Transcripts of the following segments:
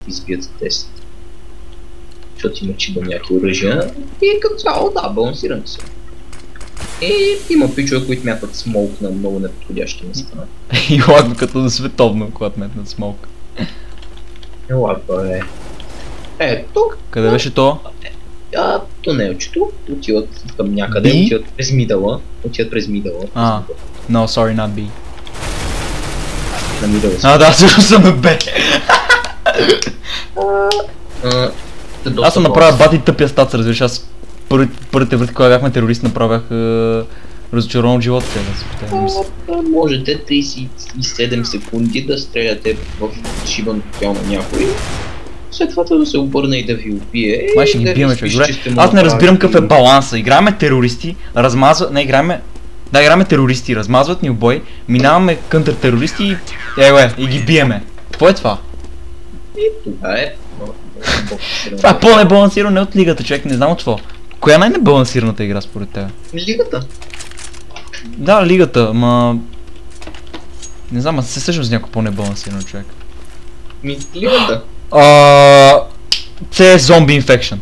избият за 10. Защото има чиба някакви оръжия и като цяло да, балансирано се. И има пичове, които мятат смолк на много неподходящи места. И ладно като на световно, когато метнат смолк. Ладно е. Тук. Къде беше то? Тунелчето. Отиват към някъде, отиват през мидъла. No, sorry, not B. На мидъла. Да, също съм на Б. Аз съм направил бати тъпия стац, разбираш, аз първите врати, когато бяхме терористи, направях разочарован от живота сега. Можете 37 секунди да стреляте в шибан тяло на някой. След това да се обърне и да ви убие. Май ще ги биеме, човек. Добре, аз не разбирам какъв е баланса. Играеме терористи, размазват, не играеме... Да, играем терористи, размазват ни обой, минаваме контртерористи и ги биеме. Какво е това? И това е... Това е по-небалансирано от лигата, човек, не знам от това. Коя е най-небалансираната игра според теб? Лигата. Да, лигата, ма... Не знам, аз се сещам с някой по-небалансирано, човек. Лигата. CS Zombie Infection.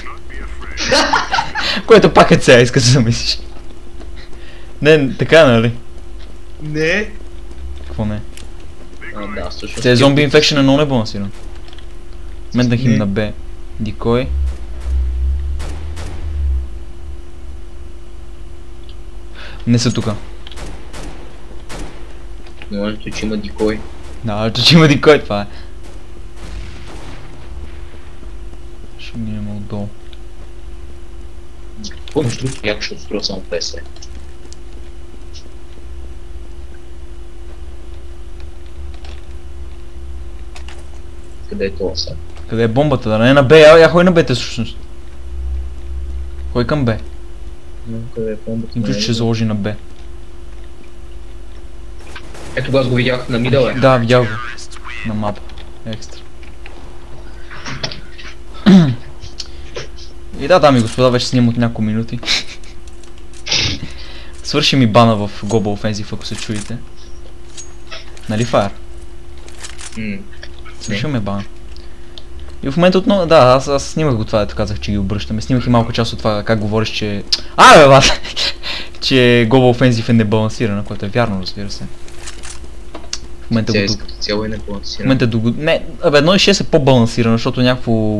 Което пак е CS, иска да се замислиш. Не, така нали? Не. Какво не? Да, всъщност. CS Zombie Infection е много небалансиран. Метнах им на Б. Дикой. Не са тука. Може че има дикой. Да, че има дикой, това е. Ще минем отдолу. Какво между другото яко ще отстроя само ПС? Къде е това сега? Къде е бомбата? Да не е на Б, я хой на Б-те всъщност. Хой към Б. Къде е бомбата? Им чуш, че ще заложи на Б. Ето аз го видях на мидъл. Да, видях го. На мапа. Екстра. И да, дами и господа, вече снимам от няколко минути. Свърши ми бана в Global Offensive, ако се чуете. Нали, Fire? Свърши ми бана. И в момента отново, да, аз снимах го това, ето казах, че ги обръщаме. Снимах и малко част от това, как говориш, че... че Global Offensive е небалансирана, което е вярно, разбира се. В момента го тук. Цяло е небалансирана. В момента до... Не, 1.6 е по-балансирано, защото някакво...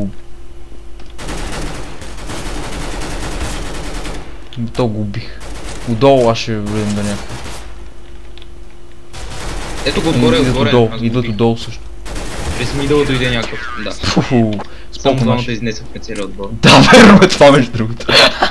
То го убих. Отдолу аз ще влезем да някакво. Ето го отгоре, отгоре. Идват отдолу също. През мидъл дойде някакъв, да. Само двамата изнесахме целия отбор. Да, верно е това между другото.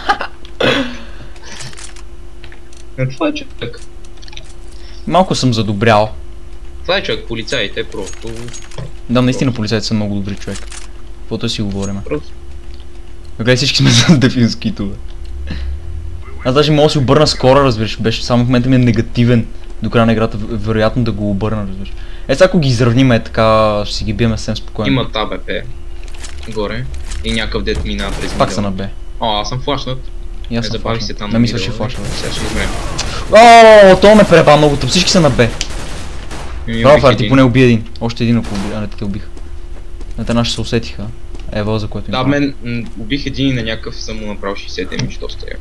Това е човек. Малко съм задобрял. Това е човек, полицаите просто... Да, наистина полицаите са много добри, човек. Каквото си говорим. Просто. Гледай, всички сме за дефински това. Аз даже мога да си обърна скоро, разбираш, беше само в момента ми е негативен до края на играта, вероятно да го обърна, разбираш. Сега ако ги изравним така, ще си ги биеме съвсем спокойно. Има АБП горе и някакъв дет мина през мидъл. Пак са на Б. Аз съм флашнат. И аз съм забавих флашнат. се там Не на мисля, мидъл. че флашнат. Сега ще измрем. То ме преба много, всички са на Б. Браво, Фар, ти поне уби един. Още един ако уби, а не те убиха. На те наши се усетиха. Ева, за което им. Да, мен убих един и на някакъв съм му направил 60 демидж, доста яко.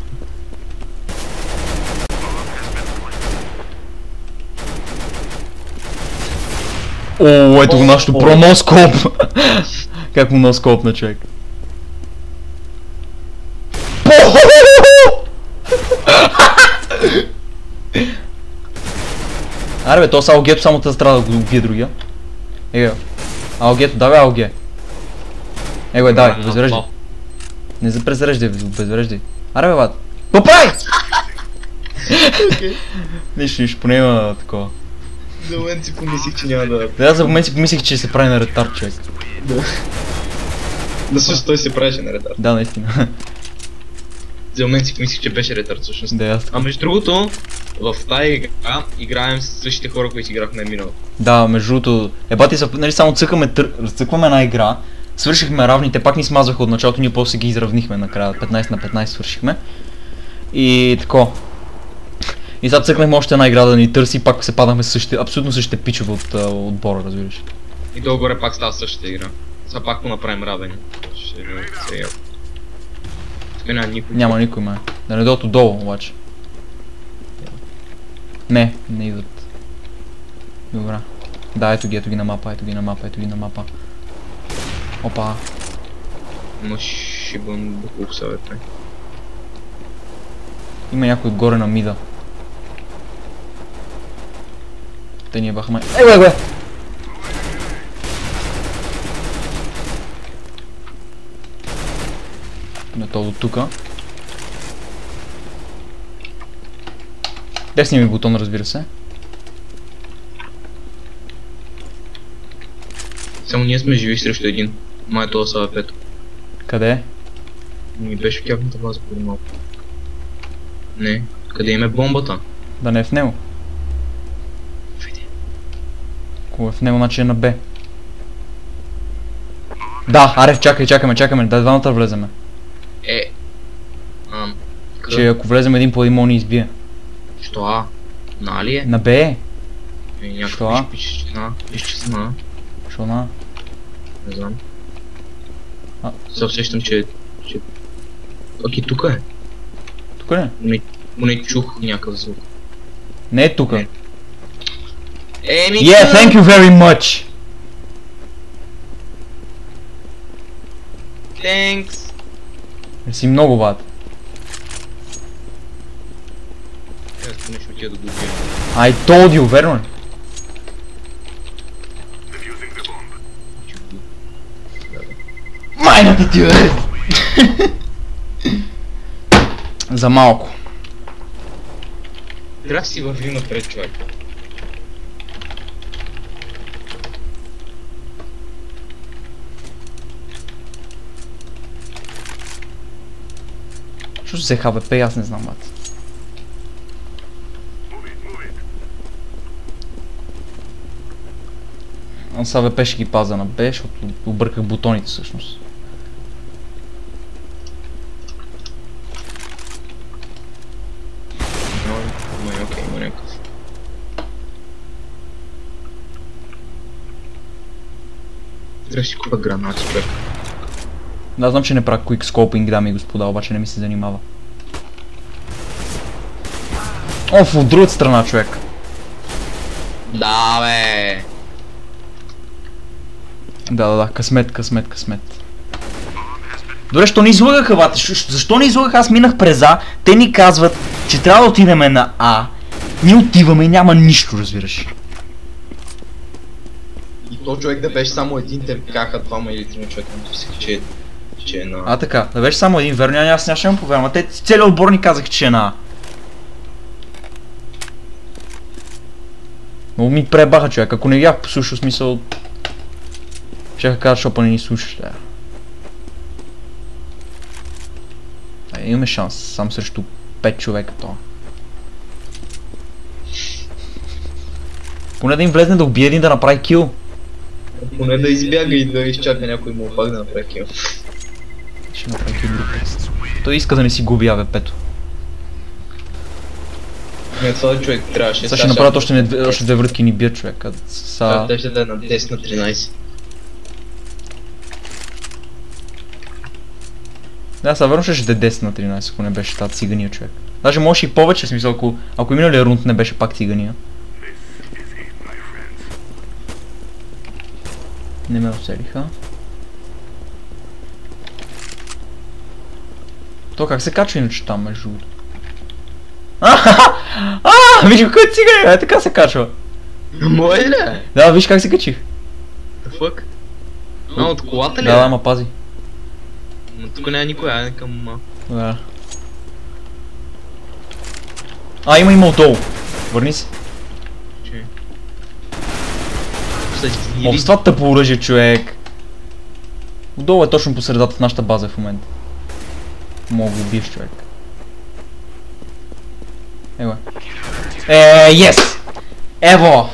О, ето го нашото про носкоп. Как му носкоп на човек. Аре бе, то с Алгето само те страда да го убие другия. Ега. Алгето, давай Алге. Его, давай, обезвреждай. Не запрезреждай, обезвреждай. Аре бе, бат. Какво прави? Нищо, поне има такова. За момент си помислих, че няма да... Да, за момент си помислих, че се прави на ретард, човек. Да, също той се правеше на ретард. Да, наистина. За момент си помислих, че беше ретард всъщност. Да, а между другото, в тази игра играем с същите хора, които играхме минало. Да, между другото, бати са, нали само цъкваме една игра, свършихме равните, пак ни смазваха от началото, ние после ги изравнихме накрая, 15 на 15 свършихме. И тако. И сега цъкнахме още една игра да ни търси, пак се падахме с същите, абсолютно същите пичове от отбора, разбираш. И долу-горе пак става същата игра. Сега пак го направим равен. Ще видим сега. Тук няма никой. Няма никой, май. Да не дойдат отдолу, обаче. Не идват. Добре. Да, ето ги на мапа, ето ги на мапа. Опа. Но ще бъм бухов съвет, не. Има някой отгоре на мида. Те ние бахме. Бе! На то до тука. Десния ми бутон, разбира се. Само ние сме живи срещу един. Май това са пето. Къде е? Ми беше в тяхната база преди малко. Не, къде им е бомбата? Да не е в него. Ако е в него, значи е на Б. Да, аре, чакаме, дай двамата влеземе. Че ако влезем един по един, мога ни избие. Що А? На ли е? На Б е. Някакъв пише, че на. Пише, че на. Що на? Не знам. Се усещам, че... Окей, тука е. Тука ли? Не чух някакъв звук. Не е тука. Yeah, thank you very much! Thanks! Си много бат. Аз нещо отида да го убия. I told you, верно ли? Майната ти, бе! За малко. Трябва да си върви напред, човек. Що се ХВП, аз не знам, бат. Аз АВП ще ги паза на Б, защото обърках бутоните всъщност. Окей, има някакъв. Трябва да си купа гранати, човек. Да, знам, че не правя quick scoping, дами и господа, обаче не ми се занимава. Оф, от другата страна, човек. Да, бе. Да, късмет. Добре, що ни излагаха, бате? Защо ни излагаха? Аз минах през А, те ни казват, че трябва да отидем на А. Ние отиваме и няма нищо, разбираш. И то човек да беше само един, те бяха двама или трима човека, че е на... А, така, да беше само един, верно, аз нямаше му повярвам, те целият отбор ни казаха, че е на А. Много ми пребаха, човек, ако не бях послушал, смисъл... Щеха кажа, защото не ни слушаш, да. Имаме шанс, сам срещу 5 човека това. Поне да им влезне да убие един да направи кил. Поне да избяга и да изчака някой му пак да направи кил. Ще направи кил друг път. Той иска да не си губи АВП-то. Не, това човек трябваше. Сега ще направят още две врътки ни бият, човек. Те ще да е на 10 на 13. Да, сега верно ще е 10 на 13, ако не беше тази цигания, човек. Даже може и повече, смисъл, ако и миналия рунд не беше пак цигания. Не ме оцелиха. То как се качва иначе там, между другото? Виж кой е цигания, така се качва. Мое ли? Да, виж как се качих. The fuck? От колата ли? Да, ама пази. Но тук няма никой, айде към... Да. Има отдолу. Върни се. С това тъпо оръжие, човек. Отдолу е точно по средата в нашата база в момента. Мога да убиеш, човек. Ево. Yes! Ево!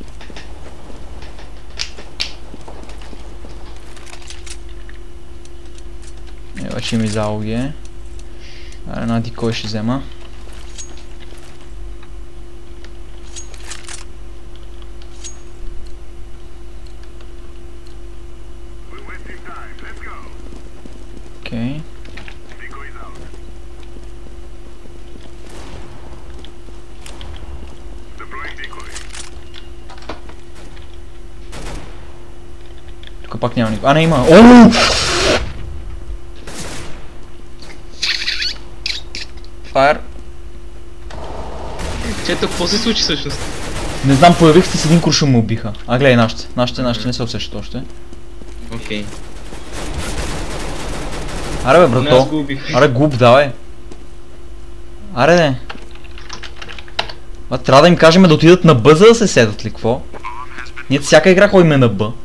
Ева, че ми залоги. Аре, кой ще взема. Окей. Тук пак няма никой. А, не има. Ооо! Файр. Чето, какво се случи всъщност? Не знам, появих се с един куршум ме убиха. А, гледай нашите. Нашите не се усещат още. Окей. Аре бе, Аз го брато. убих. Аре, глуп, давай. Аре, не. А, трябва да им кажем да отидат на Б, за да се седат ли, какво? Ние всяка игра ходим на Б.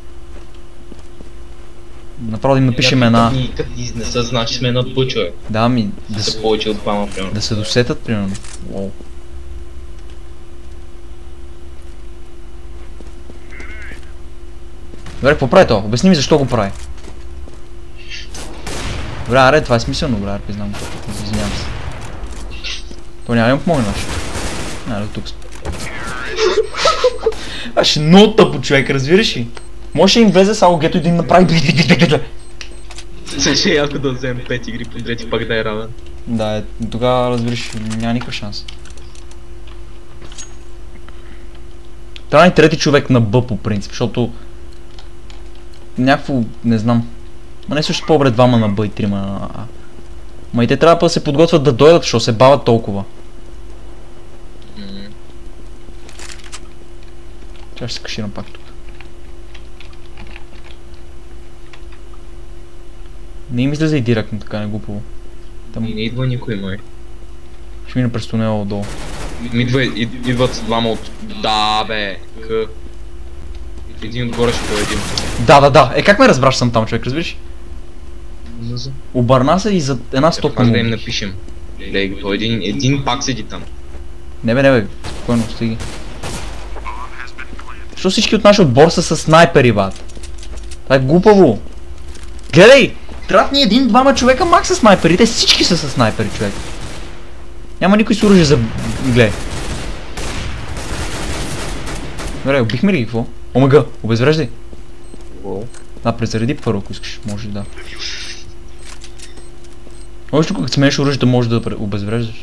Направо да им напишем една... Като изнеса, значи сме на Б, човек. Да, ми... Да са повече от двама, примерно. Да се досетат, примерно. Уау. Добре, какво прави то? Обясни ми защо го прави. Добре, аре, това е смислено, добре, аре, признам. Извинявам се. То няма да ми помогне наш. Аре, до тук сме. Аш е много тъпо, човек, разбираш ли? Може да им влезе само гето и да им направи Ще е яко да вземем 5 игри подред и пак да е равен. Да, тогава разбираш, няма никакъв шанс. Трябва ни трети човек на Б по принцип, защото... Някакво, не знам. Ма не също по-добре двама на Б и трима на А. Ма и те трябва да се подготвят да дойдат, защото се бават толкова. Чакай, ще се каширам пак тук. Не им излезе и директно така, не глупаво. И не идва никой, май. Ще мина през тунела отдолу. Идват двама от... Да, бе. Един отгоре ще бъде един. Да. Е, как ме разбраш съм там, човек, разбираш? Обърна се и за една стопка му. Да им напишем. Гледай го, един пак седи там. Не бе, спокойно, стиги. Защо всички от нашия отбор са с снайпери, бат? Това е глупаво. Гледай! Трябват ни един-двама човека макс с снайпери, те всички са с снайпери, човек. Няма никой с оръжие за... Гледай. Добре, убихме ли ги, какво? Омага, обезвреждай. Да, презареди първо, ако искаш, може да. Още когато сменеш оръжието, може да обезвреждаш.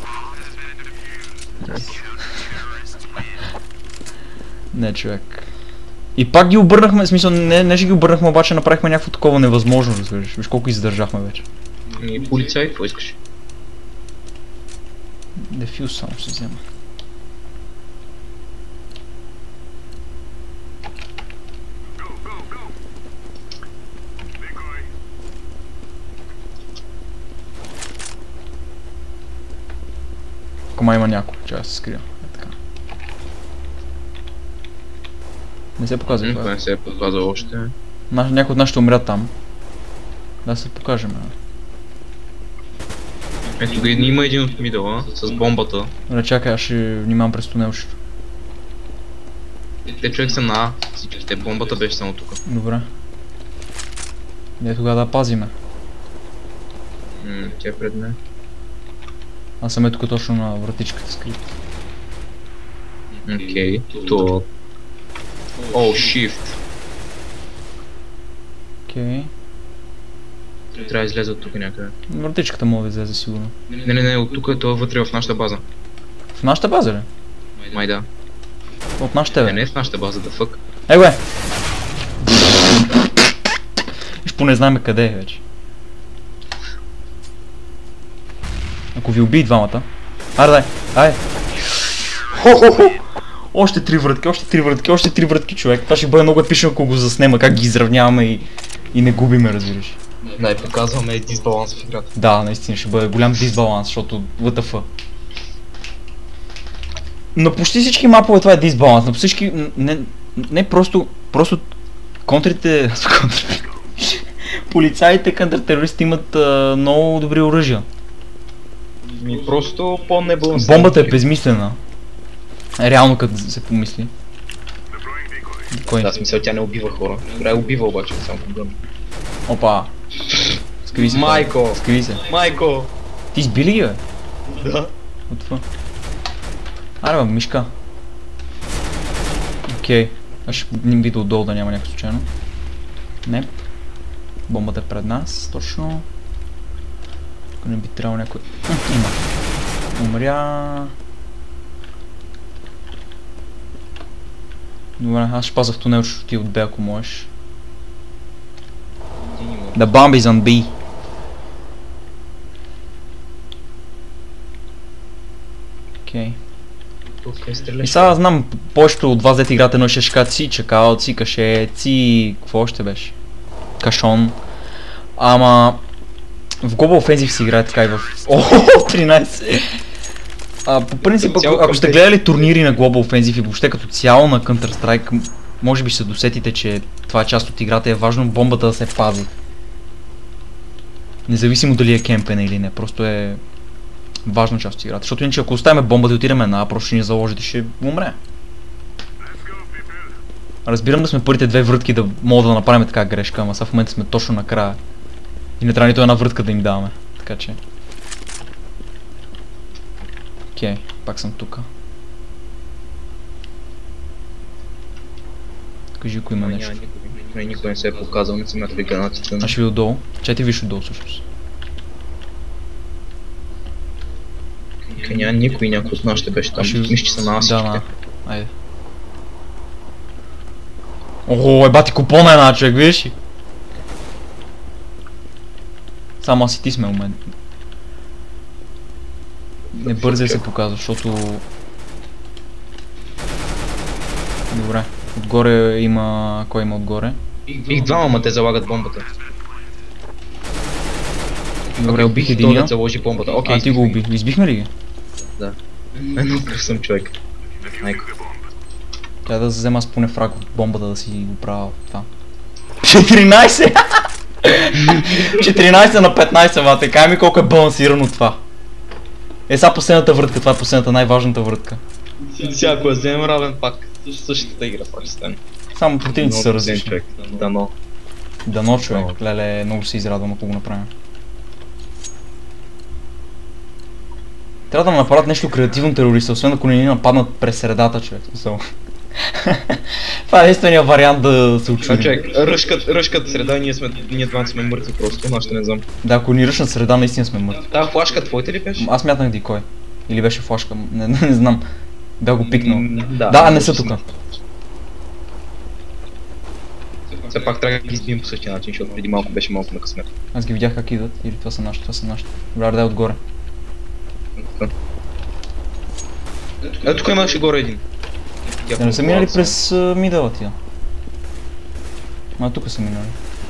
Не, човек. И пак ги обърнахме, в смисъл, не ще ги обърнахме, обаче направихме някакво такова невъзможно, разбираш. Виж колко издържахме вече. И полицай, какво искаш? Дефюз само ще взема. Кома има някой, че аз се скрия. Е така. Не се показва това. Не се е показва още. Някой от нас ще умрят там. Да се покажем. Ето да има един от мидъла с бомбата. Добре, чакай, аз ще внимавам през тунелчето. Те човек са на А, всичките, бомбата беше само тук. Добре. Де тогава да пазиме. Тя е пред мен. Аз съм е тук точно на вратичката скрит. Окей, то... О, shift. Окей. Трябва да излезе от тук някъде. Вратичката мога да излезе сигурно. Не, от тук е това вътре в нашата база. В нашата база ли? Май да. От нашата бе. Не е в нашата база, да фък. Бе! Виж, поне знаем къде е вече. Ако ви убий двамата. Аре, дай! Хо-хо-хо! Още 3 вратки, човек. Това ще бъде много епично, ако го заснема, как ги изравняваме и не губиме, разбираш. Дай показваме дисбаланс в играта. Да, наистина ще бъде голям дисбаланс, защото WTF. На почти всички мапове това е дисбаланс, на всички... Не просто контрите... Полицаите, контртерористи имат много добри оръжия. Просто по-небалансирано. Бомбата е безмислена. Реално като се помисли. Кой? Да, смисъл тя не убива хора. Добре, убива обаче, само проблем. Опа! Скри се. Майко! Скри се. Майко! Ти избили ги, бе? Да. Отва. Аре, бе, мишка. Окей. Аз ще ним видя отдолу да няма някой случайно. Не. Бомбата е пред нас, точно. Тук не би трябвало някой... Има. Умря... Добре, аз ще пазя в тунел, ще ти отбе, ако можеш. The bomb is on B. Окей. И сега знам, повечето от вас дете играте едно ще кажат си чакал, си каше, си... Какво още беше? Кашон. Ама... В Global Offensive си играе така и в... О, 13! По принцип, ако сте гледали турнири на Global Offensive и въобще като цяло на Counter-Strike, може би ще се досетите, че това е част от играта и е важно бомбата да се пази. Независимо дали е кемпена или не, просто е важна част от играта. Защото иначе ако оставим бомбата и отидем една, просто ще ни заложите и ще умре. Разбирам да сме първите две врътки да мога да направим така грешка, ама сега в момента сме точно накрая. И не трябва нито една врътка да им даваме, така че... Окей, пак съм тука. Кажи ако има нещо. Никой не се е показал, не съм някакви гранатите. Аз ще ви отдолу. Че ти виж отдолу всъщност. Няма никой, някой от нас ще беше там. Мисля, че са на асичките. Да, айде. Ого, бати купона една човек, видиш ли? Само аз и ти сме момент. Не бързай се показва, защото... Добре, отгоре има... Кой има отгоре? Их двама, ма те залагат бомбата. Добре, убих единия. Да заложи бомбата. Окей, ти го уби. Избихме ли ги? Да. Едно кръв съм човек. Майко. Трябва да взема аз поне фраг от бомбата да си го правя това. 14! 14 на 15, бате. Кай ми колко е балансирано това. Е, сега последната въртка, това е последната най-важната въртка. Сега ако я вземем равен пак, същата игра пак ще стане. Само противници са различни. Дано. Дано човек, леле, много се израдвам ако го направим. Трябва да направят нещо креативно терориста, освен ако не ни нападнат през средата, човек. Това е единствения вариант да се очудим. Човек, ръшкат среда и ние двамата сме мъртви просто, но ще не знам. Да, ако ни ръшнат среда, наистина сме мъртви. Та флашка твоята ли беше? Аз мятнах дикой. Или беше флашка, не знам. Бях го пикнал. Да, не са тука. Все пак трябва да ги избием по същия начин, защото преди малко беше малко на късмет. Аз ги видях как идват, или това са нашите, Добре, дай отгоре. Ето тук имаше горе един. Да не са минали през мидъла тия. Тук са минали.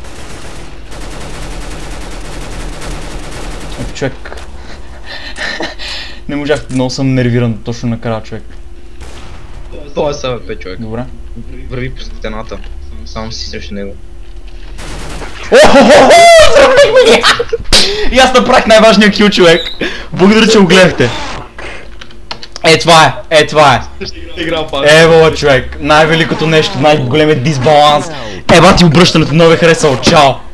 Ето човек. Не можах, много съм нервиран точно накрая човек. Това е СВП човек. Добре. Върви по стената. Само си срещу него. И аз направих най-важния кил човек. Благодаря, че го гледахте. Това е. Ево човек, най-великото нещо, най-големият дисбаланс. Еба ти обръщането, много е харесало, чао!